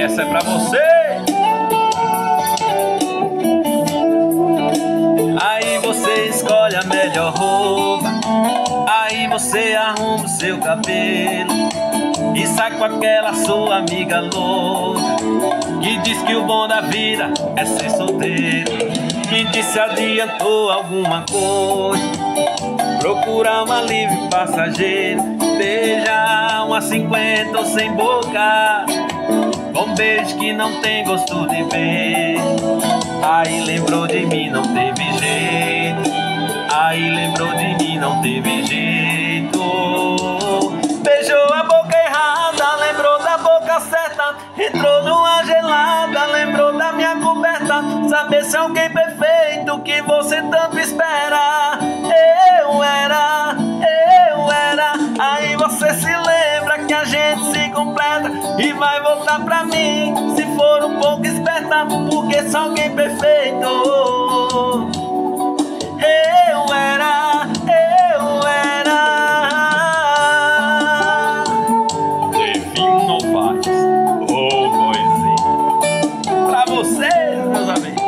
Essa é pra você. Aí você escolhe a melhor roupa, aí você arruma o seu cabelo e sai com aquela sua amiga louca que diz que o bom da vida é ser solteiro. E se adiantou alguma coisa, procura um alívio passageiro, beija uma 50 ou sem boca, com beijo que não tem gosto de beijo. Aí lembrou de mim, não teve jeito. Aí lembrou de mim, não teve jeito. Beijou a boca errada, lembrou da boca certa. Entrou numa gelada, lembrou da minha coberta. Saber se alguém perfeito que você tanto espera. Eu era. Aí você se lembra que a gente se completa e vai voltar pra mim se for um pouco esperta, porque só alguém perfeito. Eu era. Levinho Novaes, ô boizinho, pra vocês, meus amigos.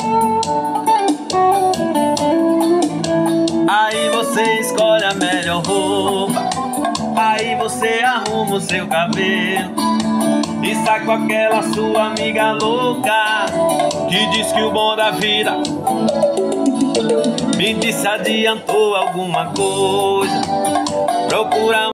Aí você escolhe a melhor roupa, aí você arruma o seu cabelo e sai com aquela sua amiga louca que diz que o bom da vida me disse adiantou alguma coisa, procura